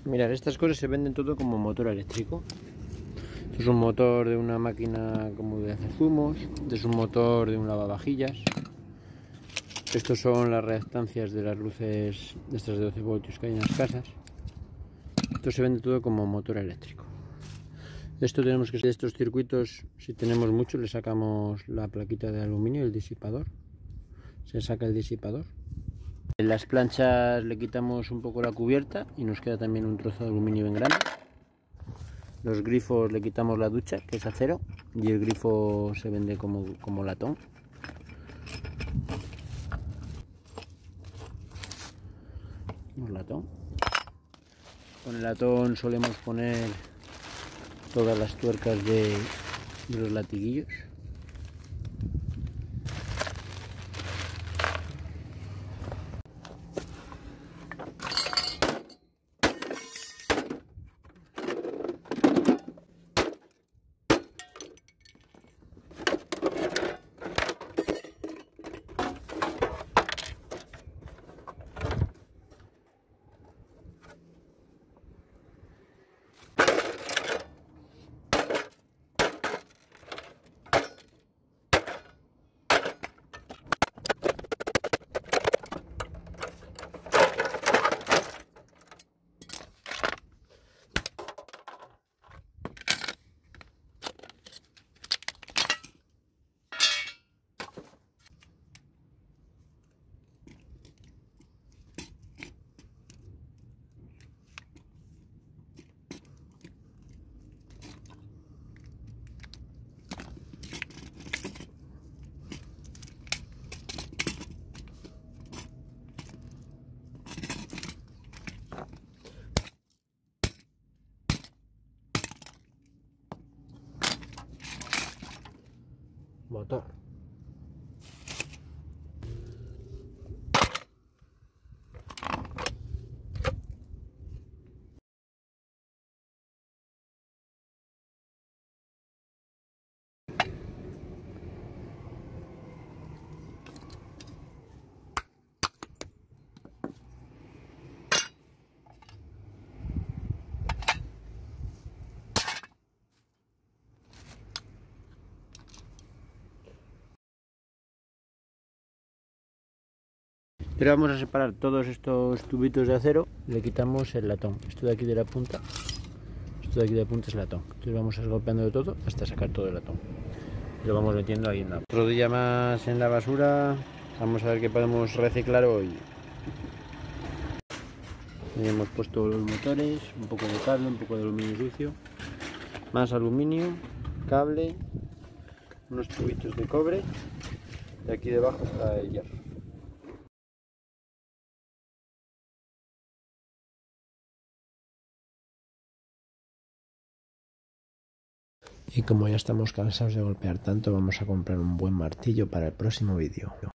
Mirad, estas cosas se venden todo como motor eléctrico. Esto es un motor de una máquina como de hacer zumos. Este es un motor de un lavavajillas. Estos son las reactancias de las luces de estas de 12 voltios que hay en las casas. Esto se vende todo como motor eléctrico. Esto tenemos que, de estos circuitos, si tenemos mucho, le sacamos la plaquita de aluminio, el disipador. Se saca el disipador. En las planchas le quitamos un poco la cubierta y nos queda también un trozo de aluminio bien grande. Los grifos le quitamos la ducha, que es acero, y el grifo se vende como latón. Un latón. Con el latón solemos poner todas las tuercas de los latiguillos. Motor. Ahora vamos a separar todos estos tubitos de acero, le quitamos el latón. Esto de aquí de la punta, esto de aquí de la punta es latón. Entonces vamos a ir golpeando de todo hasta sacar todo el latón. Y lo vamos metiendo ahí en la... Otro día más en la basura, vamos a ver qué podemos reciclar hoy. Y hemos puesto los motores, un poco de cable, un poco de aluminio sucio, más aluminio, cable, unos tubitos de cobre y aquí debajo está el hierro. Y como ya estamos cansados de golpear tanto, vamos a comprar un buen martillo para el próximo vídeo.